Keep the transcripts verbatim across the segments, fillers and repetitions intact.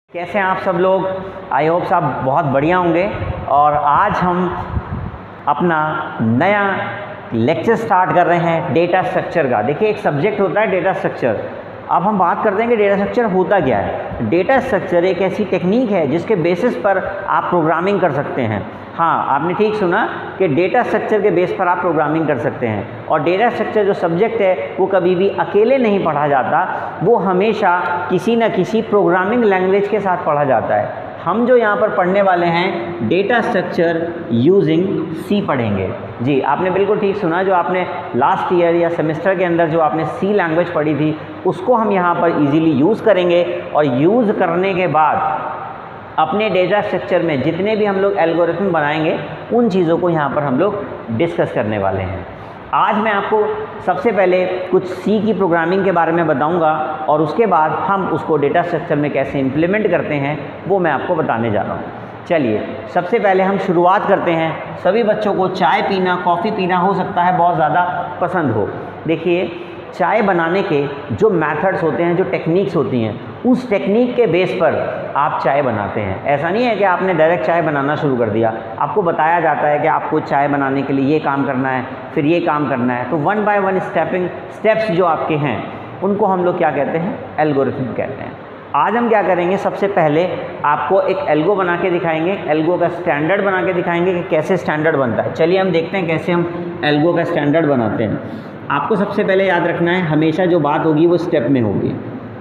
कैसे हैं आप सब लोग। आई होप सब बहुत बढ़िया होंगे। और आज हम अपना नया लेक्चर स्टार्ट कर रहे हैं डेटा स्ट्रक्चर का। देखिए, एक सब्जेक्ट होता है डेटा स्ट्रक्चर। अब हम बात करते हैं कि डेटा स्ट्रक्चर होता क्या है। डेटा स्ट्रक्चर एक ऐसी टेक्निक है जिसके बेसिस पर आप प्रोग्रामिंग कर सकते हैं। हाँ, आपने ठीक सुना कि डेटा स्ट्रक्चर के बेस पर आप प्रोग्रामिंग कर सकते हैं। और डेटा स्ट्रक्चर जो सब्जेक्ट है वो कभी भी अकेले नहीं पढ़ा जाता, वो हमेशा किसी न किसी प्रोग्रामिंग लैंग्वेज के साथ पढ़ा जाता है। हम जो यहाँ पर पढ़ने वाले हैं डेटा स्ट्रक्चर यूजिंग सी पढ़ेंगे। जी, आपने बिल्कुल ठीक सुना। जो आपने लास्ट ईयर या सेमेस्टर के अंदर जो आपने सी लैंग्वेज पढ़ी थी उसको हम यहाँ पर इजीली यूज़ करेंगे। और यूज़ करने के बाद अपने डेटा स्ट्रक्चर में जितने भी हम लोग एल्गोरिथम बनाएंगे उन चीज़ों को यहाँ पर हम लोग डिस्कस करने वाले हैं। आज मैं आपको सबसे पहले कुछ सी की प्रोग्रामिंग के बारे में बताऊंगा और उसके बाद हम उसको डेटा स्ट्रक्चर में कैसे इम्प्लीमेंट करते हैं वो मैं आपको बताने जा रहा हूँ। चलिए, सबसे पहले हम शुरुआत करते हैं। सभी बच्चों को चाय पीना, कॉफ़ी पीना हो सकता है बहुत ज़्यादा पसंद हो। देखिए, चाय बनाने के जो मेथड्स होते हैं, जो टेक्निक्स होती हैं, उस टेक्निक के बेस पर आप चाय बनाते हैं। ऐसा नहीं है कि आपने डायरेक्ट चाय बनाना शुरू कर दिया। आपको बताया जाता है कि आपको चाय बनाने के लिए ये काम करना है, फिर ये काम करना है। तो one by one stepping steps जो आपके हैं उनको हम लोग क्या कहते हैं, एल्गोरिथम कहते हैं। आज हम क्या करेंगे, सबसे पहले आपको एक एल्गो बना के दिखाएंगे। एल्गो का स्टैंडर्ड बना के दिखाएंगे कि कैसे स्टैंडर्ड बनता है। चलिए हम देखते हैं कैसे हम एल्गो का स्टैंडर्ड बनाते हैं। आपको सबसे पहले याद रखना है, हमेशा जो बात होगी वो स्टेप में होगी।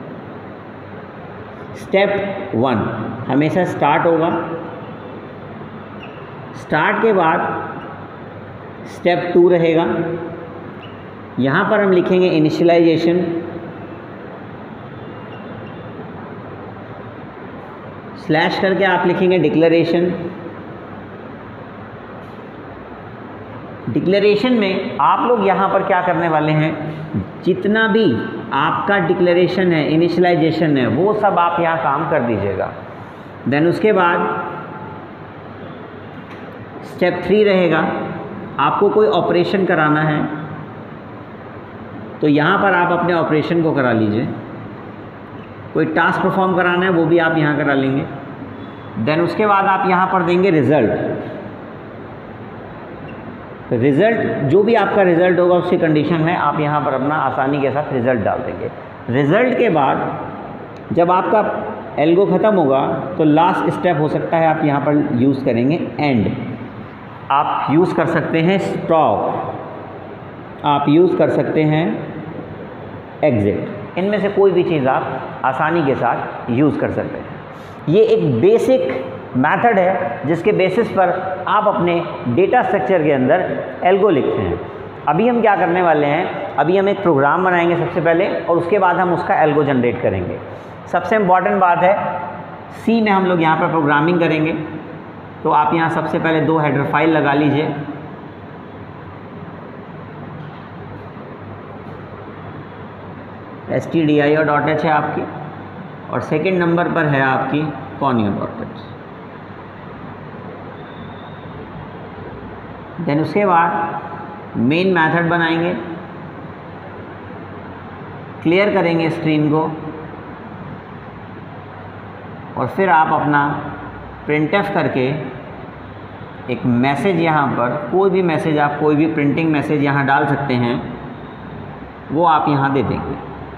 स्टेप वन हमेशा स्टार्ट होगा। स्टार्ट के बाद स्टेप टू रहेगा। यहाँ पर हम लिखेंगे इनिशियलाइजेशन। स्लैश करके आप लिखेंगे डिक्लेरेशन। डिक्लेरेशन में आप लोग यहाँ पर क्या करने वाले हैं, जितना भी आपका डिक्लेरेशन है, इनिशियलाइजेशन है, वो सब आप यहाँ काम कर दीजिएगा। देन उसके बाद स्टेप थ्री रहेगा। आपको कोई ऑपरेशन कराना है तो यहाँ पर आप अपने ऑपरेशन को करा लीजिए। कोई टास्क परफॉर्म कराना है वो भी आप यहाँ करा लेंगे। देन उसके बाद आप यहाँ पर देंगे रिज़ल्ट। रिज़ल्ट जो भी आपका रिज़ल्ट होगा उसकी कंडीशन में आप यहाँ पर अपना आसानी के साथ रिज़ल्ट डाल देंगे। रिज़ल्ट के बाद जब आपका एल्गो ख़त्म होगा तो लास्ट स्टेप हो सकता है आप यहाँ पर यूज़ करेंगे एंड। आप यूज़ कर सकते हैं स्टॉप, आप यूज़ कर सकते हैं एग्ज़िट। इनमें से कोई भी चीज़ आप आसानी के साथ यूज़ कर सकते हैं। ये एक बेसिक मेथड है जिसके बेसिस पर आप अपने डेटा स्ट्रक्चर के अंदर एल्गो लिखते हैं। अभी हम क्या करने वाले हैं, अभी हम एक प्रोग्राम बनाएंगे सबसे पहले और उसके बाद हम उसका एल्गो जनरेट करेंगे। सबसे इम्पॉर्टेंट बात है, सी में हम लोग यहाँ पर प्रोग्रामिंग करेंगे। तो आप यहाँ सबसे पहले दो हेडर फाइल लगा लीजिए। S T D I O dot H है आपकी और सेकेंड नंबर पर है आपकी कॉनियो डॉट एच। देन उसके बाद मेन मेथड बनाएंगे, क्लियर करेंगे स्क्रीन को और फिर आप अपना प्रिंटफ करके एक मैसेज यहाँ पर, कोई भी मैसेज आप कोई भी प्रिंटिंग मैसेज यहाँ डाल सकते हैं, वो आप यहाँ दे देंगे।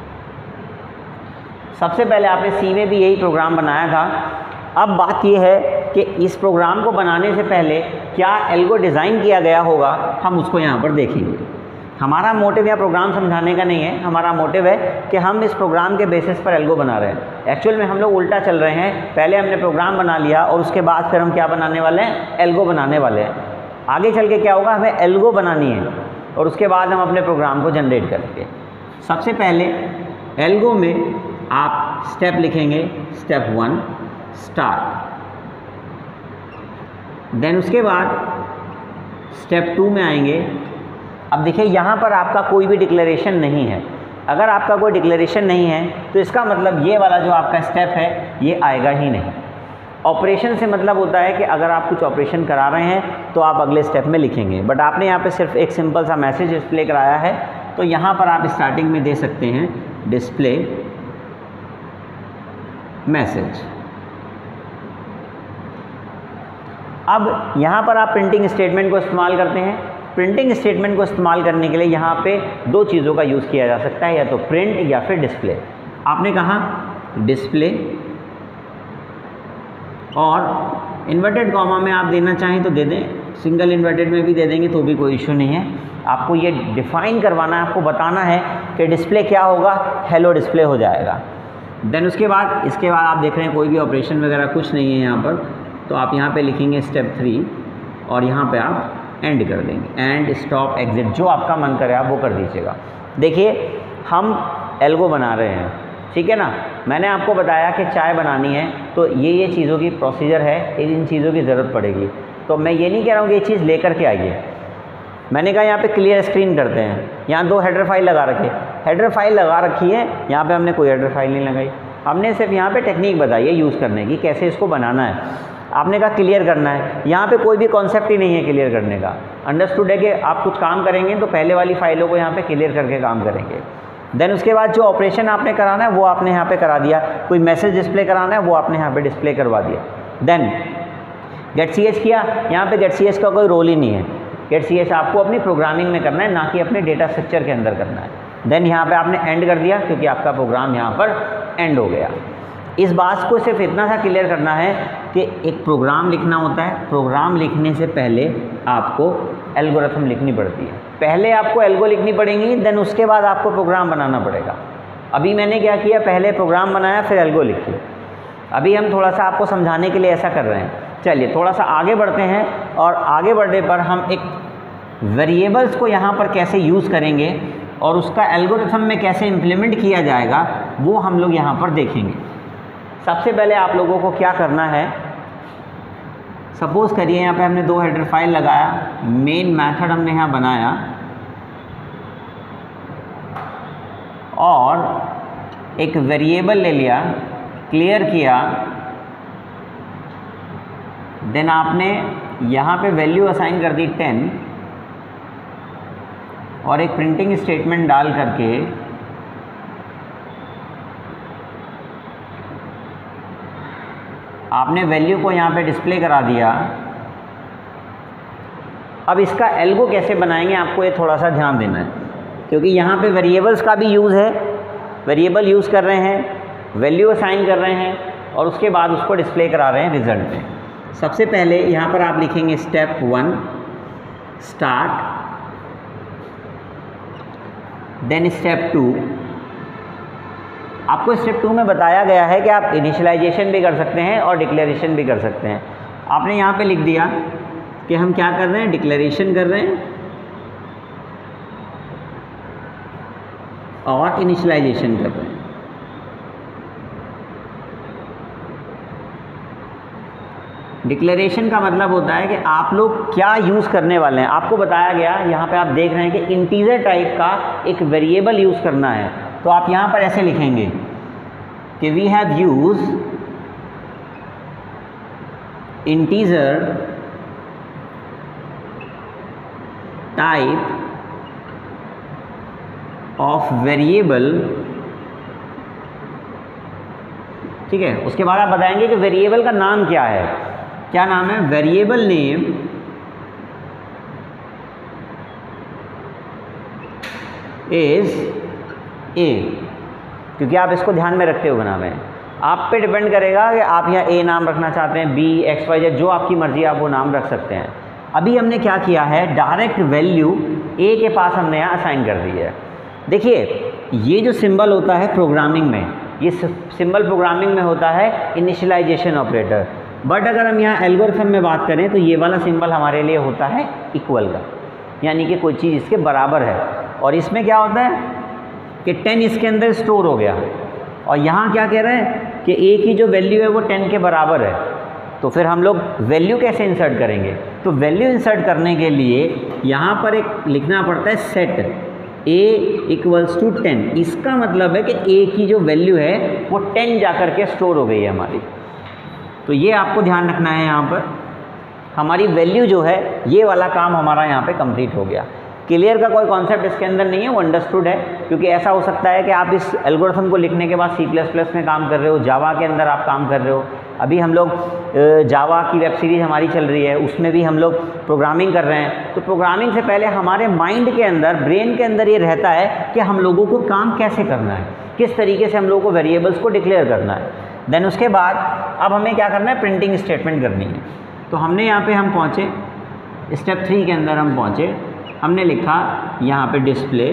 सबसे पहले आपने सी में भी यही प्रोग्राम बनाया था। अब बात यह है कि इस प्रोग्राम को बनाने से पहले क्या एल्गो डिज़ाइन किया गया होगा, हम उसको यहाँ पर देखेंगे। हमारा मोटिव या प्रोग्राम समझाने का नहीं है, हमारा मोटिव है कि हम इस प्रोग्राम के बेसिस पर एल्गो बना रहे हैं। एक्चुअल में हम लोग उल्टा चल रहे हैं, पहले हमने प्रोग्राम बना लिया और उसके बाद फिर हम क्या बनाने वाले हैं, एल्गो बनाने वाले हैं। आगे चल के क्या होगा, हमें एल्गो बनानी है और उसके बाद हम अपने प्रोग्राम को जनरेट करेंगे। सबसे पहले एल्गो में आप स्टेप लिखेंगे, स्टेप वन स्टार्ट। देन उसके बाद स्टेप टू में आएंगे। अब देखिए, यहाँ पर आपका कोई भी डिक्लेरेशन नहीं है। अगर आपका कोई डिक्लेरेशन नहीं है तो इसका मतलब ये वाला जो आपका स्टेप है ये आएगा ही नहीं। ऑपरेशन से मतलब होता है कि अगर आप कुछ ऑपरेशन करा रहे हैं तो आप अगले स्टेप में लिखेंगे, बट आपने यहाँ पे सिर्फ एक सिंपल सा मैसेज डिस्प्ले कराया है तो यहाँ पर आप स्टार्टिंग में दे सकते हैं डिस्प्ले मैसेज। अब यहाँ पर आप प्रिंटिंग स्टेटमेंट को इस्तेमाल करते हैं। प्रिंटिंग स्टेटमेंट को इस्तेमाल करने के लिए यहाँ पे दो चीज़ों का यूज़ किया जा सकता है, या तो प्रिंट या फिर डिस्प्ले। आपने कहा डिस्प्ले, और इन्वर्टेड कॉमा में आप देना चाहें तो दे दें, सिंगल इन्वर्टेड में भी दे देंगे तो भी कोई इशू नहीं है। आपको ये डिफाइन करवाना है, आपको बताना है कि डिस्प्ले क्या होगा, हेलो डिस्प्ले हो जाएगा। देन उसके बाद इसके बाद आप देख रहे हैं कोई भी ऑपरेशन वगैरह कुछ नहीं है यहाँ पर, तो आप यहाँ पे लिखेंगे स्टेप थ्री और यहाँ पे आप एंड कर देंगे, एंड स्टॉप एग्जिट, जो आपका मन करे आप वो कर दीजिएगा। देखिए हम एल्गो बना रहे हैं, ठीक है ना। मैंने आपको बताया कि चाय बनानी है तो ये ये चीज़ों की प्रोसीजर है, इन चीज़ों की ज़रूरत पड़ेगी। तो मैं ये नहीं कह रहा हूँ कि ये चीज़ लेकर के आइए। मैंने कहा यहाँ पे क्लियर स्क्रीन करते हैं, यहाँ दो हेडर फाइल लगा रखे, हेडर फाइल लगा रखी है, यहाँ पे हमने कोई हेडर फाइल नहीं लगाई, हमने सिर्फ यहाँ पे टेक्निक बताई है यूज़ करने की, कैसे इसको बनाना है। आपने कहा क्लियर करना है, यहाँ पे कोई भी कॉन्सेप्ट ही नहीं है क्लियर करने का। अंडरस्टूड है कि आप कुछ काम करेंगे तो पहले वाली फाइलों को यहाँ पे क्लियर करके काम करेंगे। देन उसके बाद जो ऑपरेशन आपने कराना है वो आपने यहाँ पे करा दिया, कोई मैसेज डिस्प्ले कराना है वो आपने यहाँ पे डिस्प्ले करवा दिया। देन गेट सी एच किया, यहाँ पे गेट सी एच का कोई रोल ही नहीं है। गेट सी एच आपको अपनी प्रोग्रामिंग में करना है, ना कि अपने डेटा स्ट्रक्चर के अंदर करना है। देन यहाँ पे आपने एंड कर दिया, क्योंकि आपका प्रोग्राम यहाँ पर एंड हो गया। इस बात को सिर्फ इतना सा क्लियर करना है कि एक प्रोग्राम लिखना होता है, प्रोग्राम लिखने से पहले आपको एल्गोरिथम लिखनी पड़ती है। पहले आपको एल्गो लिखनी पड़ेगी, देन उसके बाद आपको प्रोग्राम बनाना पड़ेगा। अभी मैंने क्या किया, पहले प्रोग्राम बनाया फिर एल्गो लिखी। अभी हम थोड़ा सा आपको समझाने के लिए ऐसा कर रहे हैं। चलिए थोड़ा सा आगे बढ़ते हैं, और आगे बढ़ने पर हम एक वेरिएबल्स को यहाँ पर कैसे यूज़ करेंगे और उसका एल्गोरिथम में कैसे इम्प्लीमेंट किया जाएगा वो हम लोग यहाँ पर देखेंगे। सबसे पहले आप लोगों को क्या करना है, सपोज़ करिए यहाँ पे हमने दो हेडर फाइल लगाया, मेन मेथड हमने यहाँ बनाया और एक वेरिएबल ले लिया, क्लियर किया। देन आपने यहाँ पे वैल्यू असाइन कर दी टेन, और एक प्रिंटिंग स्टेटमेंट डाल करके आपने वैल्यू को यहाँ पे डिस्प्ले करा दिया। अब इसका एल्गो कैसे बनाएंगे आपको ये थोड़ा सा ध्यान देना है, क्योंकि यहाँ पे वेरिएबल्स का भी यूज़ है। वेरिएबल यूज़ कर रहे हैं, वैल्यू असाइन कर रहे हैं, और उसके बाद उसको डिस्प्ले करा रहे हैं रिजल्ट में। सबसे पहले यहाँ पर आप लिखेंगे step one start, then step two. आपको स्टेप टू में बताया गया है कि आप इनिशियलाइजेशन भी कर सकते हैं और डिक्लेरेशन भी कर सकते हैं। आपने यहाँ पे लिख दिया कि हम क्या कर रहे हैं, डिक्लेरेशन कर रहे हैं और इनिशियलाइजेशन कर रहे हैं। डिक्लेरेशन का मतलब होता है कि आप लोग क्या यूज़ करने वाले हैं। आपको बताया गया, यहाँ पे आप देख रहे हैं कि इंटीजर टाइप का एक वेरिएबल यूज़ करना है, तो आप यहाँ पर ऐसे लिखेंगे कि we have use integer type of variable. ठीक है, उसके बाद आप बताएंगे कि वेरिएबल का नाम क्या है। क्या नाम है, वेरिएबल नेम इज ए, क्योंकि आप इसको ध्यान में रखते हुए बना रहे हैं। आप पे डिपेंड करेगा कि आप यहाँ ए नाम रखना चाहते हैं, बी, एक्स, वाई, जेड, जो आपकी मर्जी आप वो नाम रख सकते हैं। अभी हमने क्या किया है, डायरेक्ट वैल्यू ए के पास हमने यहाँ असाइन कर दी है। देखिए ये जो सिंबल होता है प्रोग्रामिंग में, ये सिंबल प्रोग्रामिंग में होता है इनिशियलाइजेशन ऑपरेटर, बट अगर हम यहाँ एल्गोरिथम में बात करें तो ये वाला सिंबल हमारे लिए होता है इक्वल का, यानी कि कोई चीज़ इसके बराबर है। और इसमें क्या होता है कि टेन इसके अंदर स्टोर हो गया, और यहाँ क्या कह रहे हैं कि ए की जो वैल्यू है वो टेन के बराबर है। तो फिर हम लोग वैल्यू कैसे इंसर्ट करेंगे, तो वैल्यू इंसर्ट करने के लिए यहाँ पर एक लिखना पड़ता है set A equals to ten. इसका मतलब है कि ए की जो वैल्यू है वो टेन जा कर के स्टोर हो गई है हमारी। तो ये आपको ध्यान रखना है, यहाँ पर हमारी वैल्यू जो है ये वाला काम हमारा यहाँ पे कंप्लीट हो गया। क्लियर का कोई कॉन्सेप्ट इसके अंदर नहीं है, वो अंडरस्टूड है, क्योंकि ऐसा हो सकता है कि आप इस एल्गोरिथम को लिखने के बाद सी प्लस प्लस में काम कर रहे हो, जावा के अंदर आप काम कर रहे हो। अभी हम लोग जावा की वेब सीरीज़ हमारी चल रही है, उसमें भी हम लोग प्रोग्रामिंग कर रहे हैं। तो प्रोग्रामिंग से पहले हमारे माइंड के अंदर, ब्रेन के अंदर ये रहता है कि हम लोगों को काम कैसे करना है, किस तरीके से हम लोगों को वेरिएबल्स को डिक्लेयर करना है। देन उसके बाद अब हमें क्या करना है, प्रिंटिंग स्टेटमेंट करनी है। तो हमने यहाँ पे हम पहुँचे, स्टेप थ्री के अंदर हम पहुँचे, हमने लिखा यहाँ पे डिस्प्ले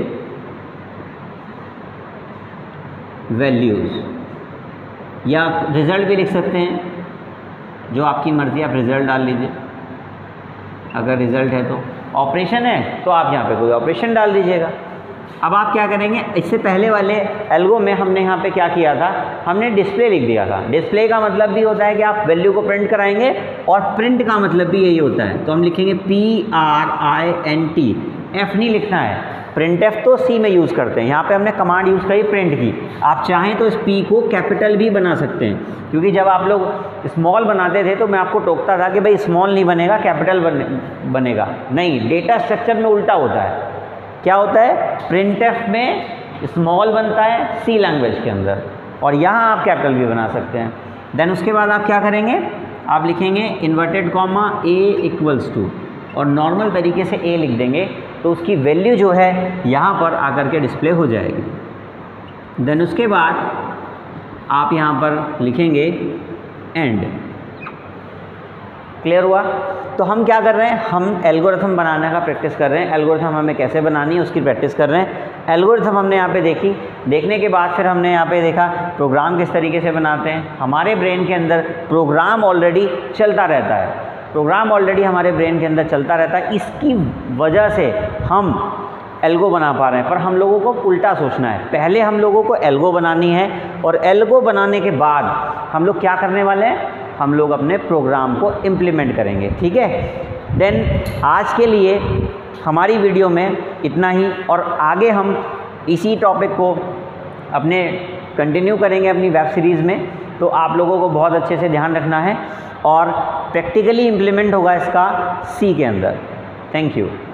वैल्यूज़, या रिज़ल्ट भी लिख सकते हैं, जो आपकी मर्ज़ी, आप रिज़ल्ट डाल लीजिए। अगर रिज़ल्ट है तो, ऑपरेशन है तो आप यहाँ पे कोई ऑपरेशन डाल दीजिएगा। अब आप क्या करेंगे, इससे पहले वाले एल्गो में हमने यहाँ पे क्या किया था, हमने डिस्प्ले लिख दिया था। डिस्प्ले का मतलब भी होता है कि आप वैल्यू को प्रिंट कराएंगे, और प्रिंट का मतलब भी यही होता है। तो हम लिखेंगे P R I N T, F नहीं लिखना है। प्रिंट एफ तो सी में यूज़ करते हैं, यहाँ पे हमने कमांड यूज़ करी प्रिंट की। आप चाहें तो इस पी को कैपिटल भी बना सकते हैं, क्योंकि जब आप लोग स्मॉल बनाते थे तो मैं आपको टोकता था कि भाई स्मॉल नहीं बनेगा, कैपिटल बने, बनेगा। नहीं, डेटा स्ट्रक्चर में उल्टा होता है। क्या होता है, प्रिंट एफ में स्मॉल बनता है सी लैंग्वेज के अंदर, और यहाँ आप कैपिटल भी बना सकते हैं। देन उसके बाद आप क्या करेंगे, आप लिखेंगे inverted comma A equals to, और नॉर्मल तरीके से ए लिख देंगे, तो उसकी वैल्यू जो है यहाँ पर आकर के डिस्प्ले हो जाएगी। देन उसके बाद आप यहाँ पर लिखेंगे एंड। क्लियर हुआ? तो हम क्या कर रहे हैं, हम एल्गोरिथम बनाने का प्रैक्टिस कर रहे हैं। एल्गोरिथम हमें कैसे बनानी है उसकी प्रैक्टिस कर रहे हैं। एल्गोरिथम हमने यहाँ पे देखी, देखने के बाद फिर हमने यहाँ पे देखा प्रोग्राम किस तरीके से बनाते हैं। हमारे ब्रेन के अंदर प्रोग्राम ऑलरेडी चलता रहता है, प्रोग्राम ऑलरेडी हमारे ब्रेन के अंदर चलता रहता है। इसकी वजह से हम एल्गो बना पा रहे हैं, पर हम लोगों को उल्टा सोचना है। पहले हम लोगों को एल्गो बनानी है, और एल्गो बनाने के बाद हम लोग क्या करने वाले हैं, हम लोग अपने प्रोग्राम को इम्प्लीमेंट करेंगे। ठीक है, देन आज के लिए हमारी वीडियो में इतना ही, और आगे हम इसी टॉपिक को अपने कंटिन्यू करेंगे अपनी वेब सीरीज़ में। तो आप लोगों को बहुत अच्छे से ध्यान रखना है, और प्रैक्टिकली इम्प्लीमेंट होगा इसका सी के अंदर। Thank you.